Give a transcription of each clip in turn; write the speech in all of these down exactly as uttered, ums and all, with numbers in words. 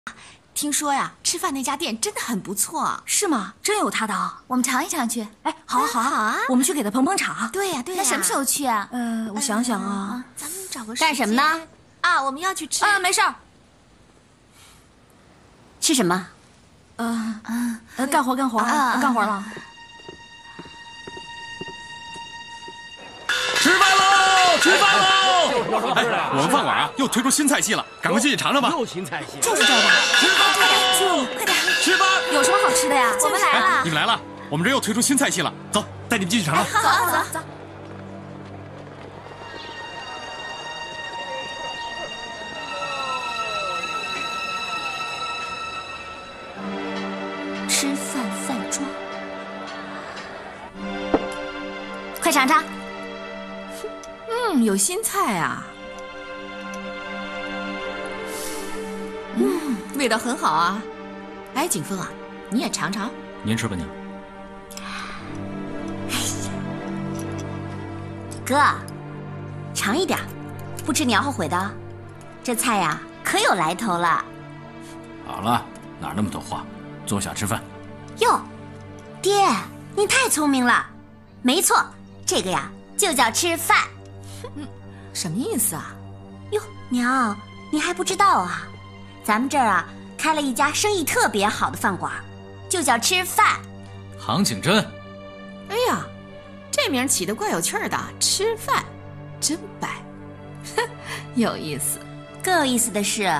听说呀，吃饭那家店真的很不错， 是吗？真有他的啊！ 我们尝一尝去。 哎，好啊，好啊， 好啊！ 我们去给他捧捧场。 对呀，对呀。 那什么时候去啊？ 呃，我想想啊， 咱们找个干什么呢？ 啊，我们要去吃啊，没事儿。 吃什么？ 呃呃，干活干活干活了。 吃饭喽！吃饭喽！我们饭馆啊又推出新菜系了，赶快进去尝尝吧。 又新菜系， 就是这个， 就快点吃吧！ 有什么好吃的呀？ 我们来了。 你们来了，我们这又推出新菜系了，走，带你们进去尝尝。 走走走。 吃饭饭桌，快尝尝。 嗯，有新菜啊。嗯，味道很好啊。哎，景峰啊，你也尝尝。 您吃吧，娘。 哥，尝一点，不吃你要后悔的。这菜呀，可有来头了。 好了，哪那么多话，坐下吃饭。 哟，爹，你太聪明了。没错，这个呀就叫吃饭。 嗯，什么意思啊？ 哟，娘，你还不知道啊？咱们这儿啊开了一家生意特别好的饭馆，就叫吃饭。 杭景珍， 哎呀，这名起得怪有趣儿的，吃饭，真白，哼，有意思。 更有意思的是，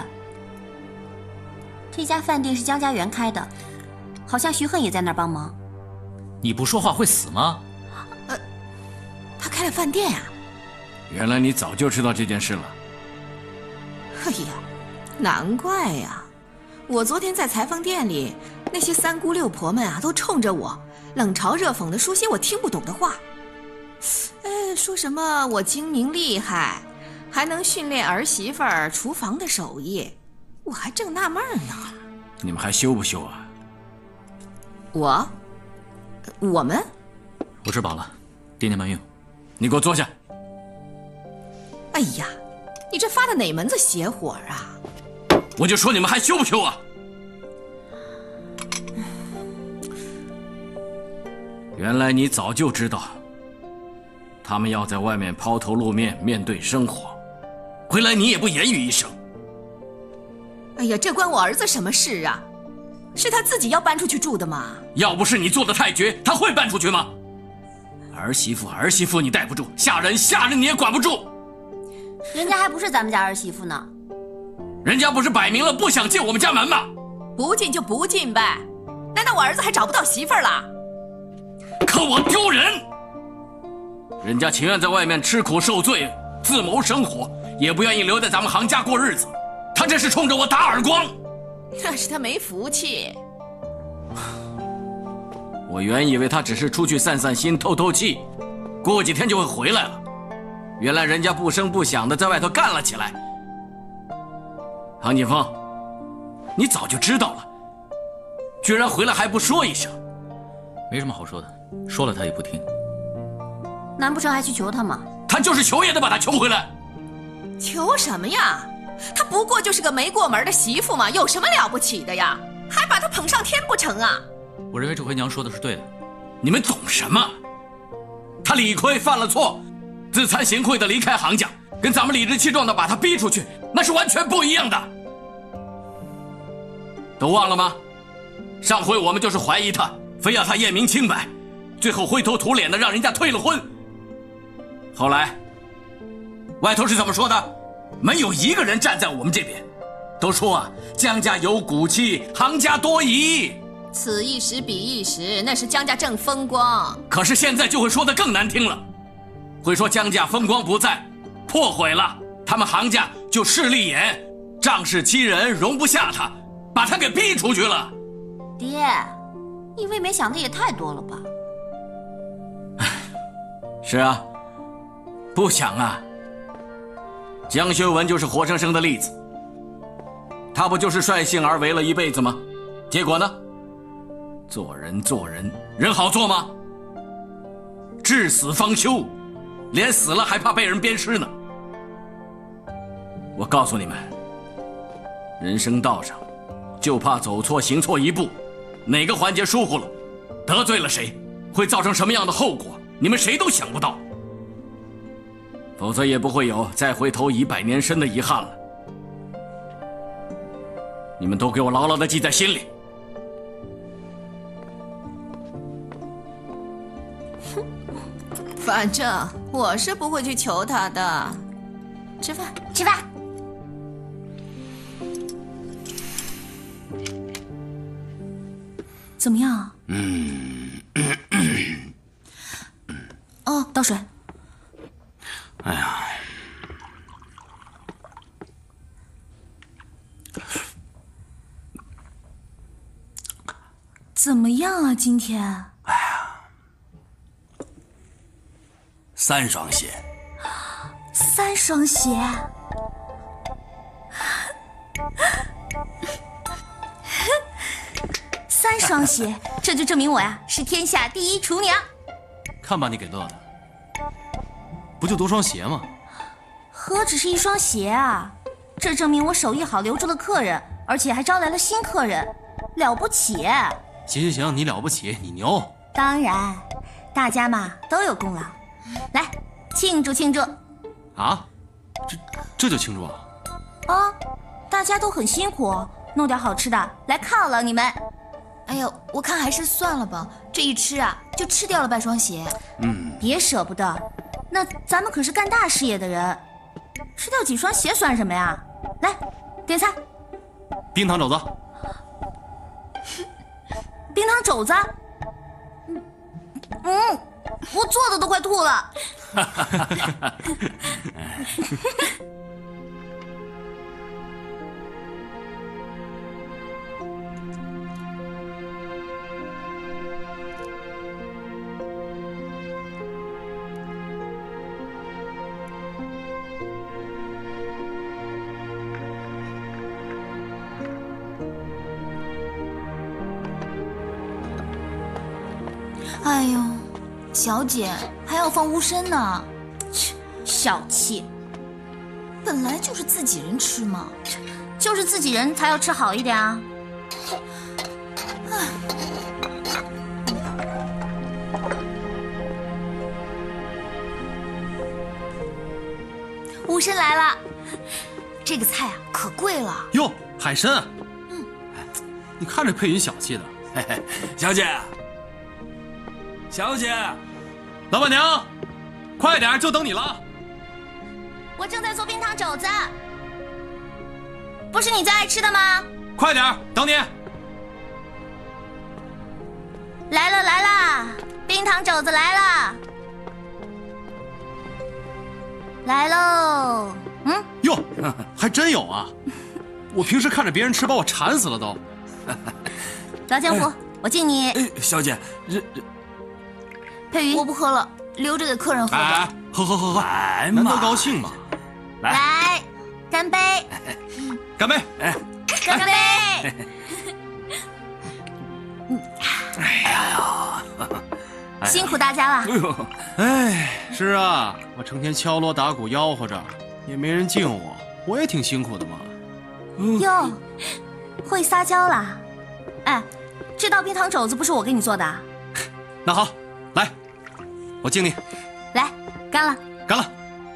这家饭店是江家园开的，好像徐恨也在那儿帮忙。 你不说话会死吗？ 呃，他开了饭店呀、啊。 原来你早就知道这件事了。 哎呀，难怪呀！我昨天在裁缝店里，那些三姑六婆们啊，都冲着我冷嘲热讽地说些我听不懂的话。呃，说什么我精明厉害，还能训练儿媳妇儿厨房的手艺，我还正纳闷呢。 你们还羞不羞啊？ 我，我们， 我吃饱了，爹娘慢用。 你给我坐下。 哎呀，你这发的哪门子邪火啊？ 我就说你们还羞不羞啊？原来你早就知道，他们要在外面抛头露面，面对生活，回来你也不言语一声。 哎呀，这关我儿子什么事啊？是他自己要搬出去住的吗？ 要不是你做的太绝，他会搬出去吗？儿媳妇儿媳妇你带不住，下人下人你也管不住。 人家还不是咱们家儿媳妇呢。 人家不是摆明了不想进我们家门吗？ 不进就不进呗，难道我儿子还找不到媳妇儿了？ 可我丢人！人家情愿在外面吃苦受罪，自谋生活，也不愿意留在咱们杭家过日子。他这是冲着我打耳光。 那是他没福气。 我原以为他只是出去散散心、透透气，过几天就会回来了。原来人家不声不响的在外头干了起来。杭锦峰，你早就知道了，居然回来还不说一声。 没什么好说的，说了他也不听。 难不成还去求他吗？ 他就是求也得把他求回来。 求什么呀？他不过就是个没过门的媳妇嘛，有什么了不起的呀？还把他捧上天不成啊？ 我认为这回娘说的是对的。 你们懂什么？他理亏犯了错，自惭形秽的离开杭家，跟咱们理直气壮的把他逼出去，那是完全不一样的。都忘了吗？上回我们就是怀疑他，非要他验明清白，最后灰头土脸的让人家退了婚。后来外头是怎么说的？没有一个人站在我们这边，都说啊，江家有骨气，杭家多疑。 此一时彼一时，那是江家正风光。 可是现在就会说得更难听了，会说江家风光不再，破毁了，他们杭家就势利眼，仗势欺人，容不下他，把他给逼出去了。 爹，你未免想的也太多了吧？ 是啊，不想啊。江学文就是活生生的例子，他不就是率性而为了一辈子吗？结果呢？做人做人，人好做吗？至死方休，连死了还怕被人鞭尸呢。我告诉你们，人生道上就怕走错行错一步，哪个环节疏忽了，得罪了谁，会造成什么样的后果，你们谁都想不到。否则也不会有再回头一百年身的遗憾了。你们都给我牢牢地记在心里。 反正我是不会去求他的。吃饭， 吃饭。 怎么样？嗯。哦，倒水。 哎呀， 怎么样啊？今天？ 哎呀，三双鞋。 三双鞋。三双鞋，这就证明我呀是天下第一厨娘。 看把你给乐的，不就多双鞋吗？ 何止是一双鞋啊！这证明我手艺好，留住了客人，而且还招来了新客人，了不起！ 行行行，你了不起，你牛。 当然，大家嘛都有功劳。来，庆祝庆祝！ 啊？这这就庆祝啊？ 啊，大家都很辛苦，弄点好吃的来犒劳你们。 哎呦，我看还是算了吧，这一吃啊，就吃掉了半双鞋。 嗯， 别舍不得，那咱们可是干大事业的人，吃掉几双鞋算什么呀？来，点菜。 冰糖肘子。 冰糖肘子。嗯，我做的都快吐了。 哎呦，小姐还要放乌参呢， 切，小气！ 本来就是自己人吃嘛， 就是自己人才要吃好一点啊。 乌参来了，这个菜啊可贵了。 哟，海参。嗯，你看这佩云小气的。 嘿嘿，小姐。小姐， 老板娘，快点，就等你了。 我正在做冰糖肘子，不是你最爱吃的吗？ 快点，等你。 来了来了，冰糖肘子来了，来喽。嗯， 哟，还真有啊！我平时看着别人吃，把我馋死了都。 老江湖，哎、我敬你。 哎，小姐，这这。 佩云， 我不喝了，留着给客人喝吧。 哎，喝喝喝喝， 来嘛，难得高兴嘛。 来， 来，干杯！ 干杯！ 哎， 干杯！ 哎呀， 辛苦大家了。 哎呦， 哎，是啊，我成天敲锣打鼓吆喝着，也没人敬我，我也挺辛苦的嘛。 哟，会撒娇啦？哎，这道冰糖肘子不是我给你做的？ 那好，来。我敬你， 来，干了， 干了，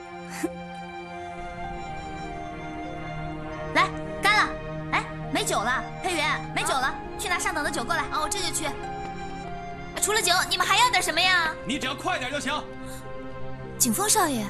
来，干了。哎，没酒了，佩云，没酒了，去拿上等的酒过来。 哦，我这就去。除了酒，你们还要点什么呀？ 你只要快点就行。 景风少爷，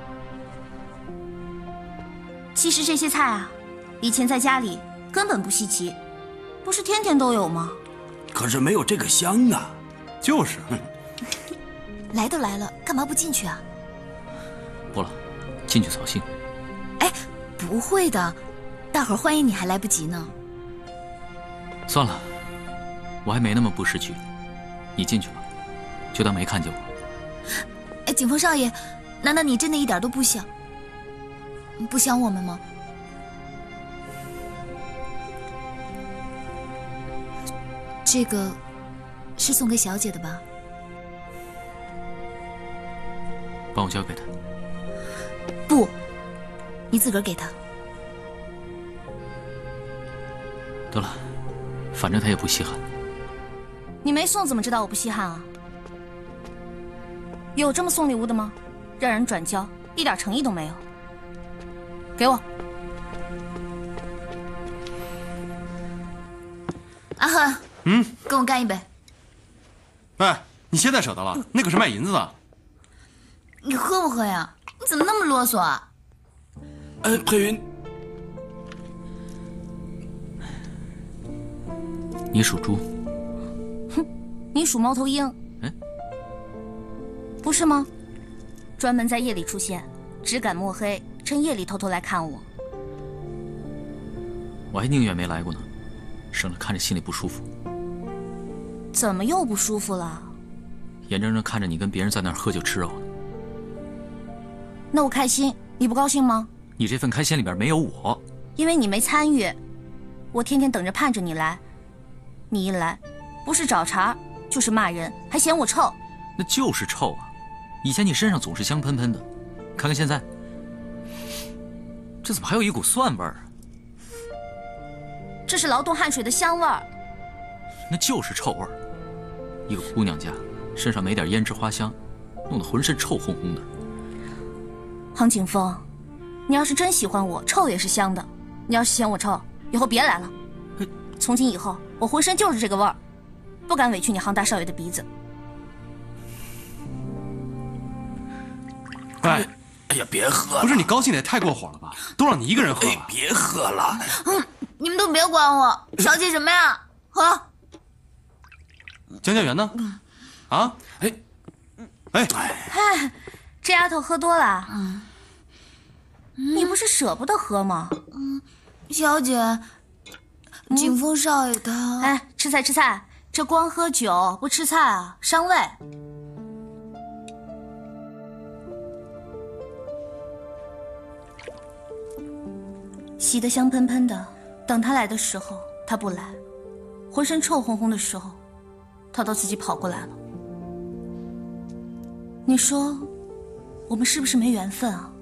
其实这些菜啊，以前在家里根本不稀奇，不是天天都有吗？ 可是没有这个香啊。 就是。 来都来了，干嘛不进去啊？ 不了，进去扫兴。 哎，不会的，大伙儿欢迎你还来不及呢。 算了，我还没那么不识趣，你进去吧，就当没看见我。 哎，景风少爷，难道你真的一点都不想不想我们吗？这个是送给小姐的吧？ 帮我交给他。 不，你自个儿给他。 得了，反正他也不稀罕。 你没送怎么知道我不稀罕啊？有这么送礼物的吗？让人转交，一点诚意都没有。给我。 阿恒， 嗯， 跟我干一杯。 哎，你现在舍得了？那可是卖银子的。 你喝不喝呀？你怎么那么啰嗦啊？ 哎，佩云， 你属猪。 哼，你属猫头鹰。 哎， 不是吗？专门在夜里出现，只敢摸黑，趁夜里偷偷来看我。 我还宁愿没来过呢，省得看着心里不舒服。 怎么又不舒服了？ 眼睁睁看着你跟别人在那儿喝酒吃肉呢。 那我开心，你不高兴吗？ 你这份开心里边没有我， 因为你没参与，我天天等着盼着你来，你一来，不是找茬就是骂人，还嫌我臭。 那就是臭啊！以前你身上总是香喷喷的，看看现在，这怎么还有一股蒜味儿啊？ 这是劳动汗水的香味儿。 那就是臭味儿。一个姑娘家，身上没点胭脂花香，弄得浑身臭烘烘的。 杭景峰，你要是真喜欢我，臭也是香的。你要是嫌我臭，以后别来了。从今以后，我浑身就是这个味儿，不敢委屈你杭大少爷的鼻子。 哎， 哎呀，别喝了！ 不是你高兴的也太过火了吧？都让你一个人喝了。 哎，别喝了！ 嗯，你们都别管我，小气什么呀？喝。 江家园呢？啊？哎，哎， 嗨，这丫头喝多了。嗯，你不是舍不得喝吗？ 嗯，小姐，景峰少爷他…… 哎，吃菜吃菜，这光喝酒不吃菜啊，伤胃。洗得香喷喷的，等他来的时候他不来，浑身臭烘烘的时候，他都自己跑过来了。你说，我们是不是没缘分啊？